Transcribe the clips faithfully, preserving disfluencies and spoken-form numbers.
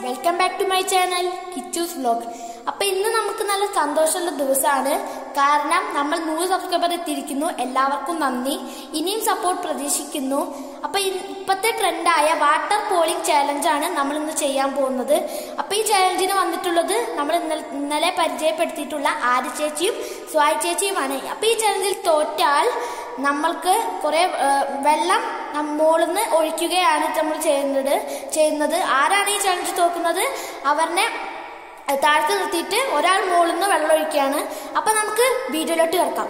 Welcome back to my channel Kichu's vlog. അപ്പൊ ഇന്ന് നമുക്ക് നല്ല സന്തോഷമുള്ള ദിവസമാണ്. കാരണം നമ്മൾ നൂറ് സബ്സ്ക്രൈബർ എത്തിയിരിക്കുന്നു. എല്ലാവർക്കും നന്ദി. ഇനിയും സപ്പോർട്ട് പ്രതീക്ഷിക്കുന്നു. അപ്പൊ ഇപ്പത്തെ ട്രെൻഡായ വാട്ടർ പോളിംഗ് ചാലഞ്ചാണ് നമ്മൾ ഇന്ന് ചെയ്യാൻ പോകുന്നത്. അപ്പൊ ഈ ചാലഞ്ചിന് വന്നിട്ടുള്ളത് നമ്മൾ ഇന്നലെ പരിചയപ്പെടുത്തിയിട്ടുള്ള ആര്യ ചേച്ചിയും സ്വായ് ചേച്ചിയുമാണ്. അപ്പൊ ഈ ചാലഞ്ചിൽ തോറ്റാൽ നമ്മൾക്ക് കുറെ വെള്ളം മുകളിൽ നിന്ന് ഒഴിക്കുകയാണ് നമ്മൾ ചെയ്യുന്നത് ചെയ്യുന്നത് ആരാണ് ഈ ചലഞ്ച് തോക്കുന്നത് അവരെ താഴ്ത്തി നിർത്തിയിട്ട് ഒരാൾ മുകളിൽ നിന്ന് വെള്ളം ഒഴിക്കുകയാണ്. അപ്പൊ നമുക്ക് വീഡിയോയിലോട്ട് കിടക്കാം.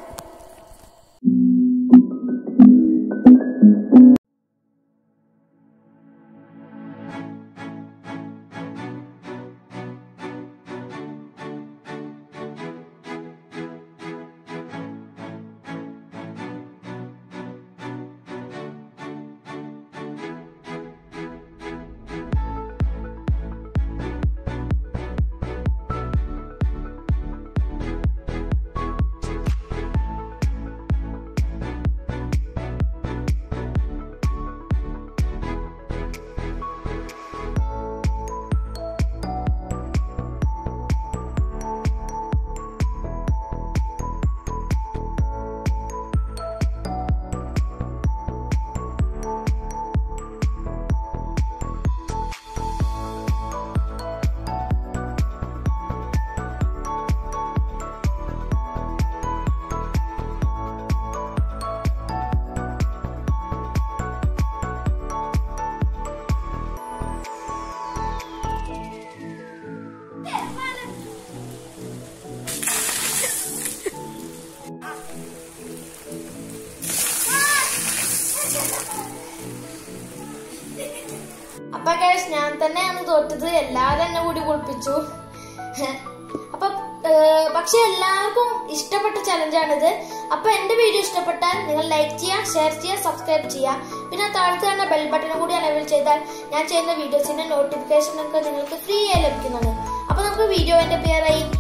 അപ്പൊ ഗൈസ് ഞാൻ തന്നെയാണ് തോറ്റത്. എല്ലാവരും എന്നെ കൂടി കുളിപ്പിച്ചു. അപ്പൊ പക്ഷെ എല്ലാവർക്കും ഇഷ്ടപ്പെട്ട ചലഞ്ചാണിത്. അപ്പൊ എന്റെ വീഡിയോ ഇഷ്ടപ്പെട്ടാൽ നിങ്ങൾ ലൈക്ക് ചെയ്യുക, ഷെയർ ചെയ്യുക, സബ്സ്ക്രൈബ് ചെയ്യുക. പിന്നെ താഴത്ത് കാണുന്ന ബെൽ ബട്ടൺ കൂടി എനേബിൾ ചെയ്താൽ ഞാൻ ചെയ്യുന്ന വീഡിയോസിന്റെ നോട്ടിഫിക്കേഷൻ ഒക്കെ നിങ്ങൾക്ക് ഫ്രീ ആയി ലഭിക്കുന്നതാണ്. അപ്പൊ നമുക്ക് വീഡിയോ എന്റെ പേരായി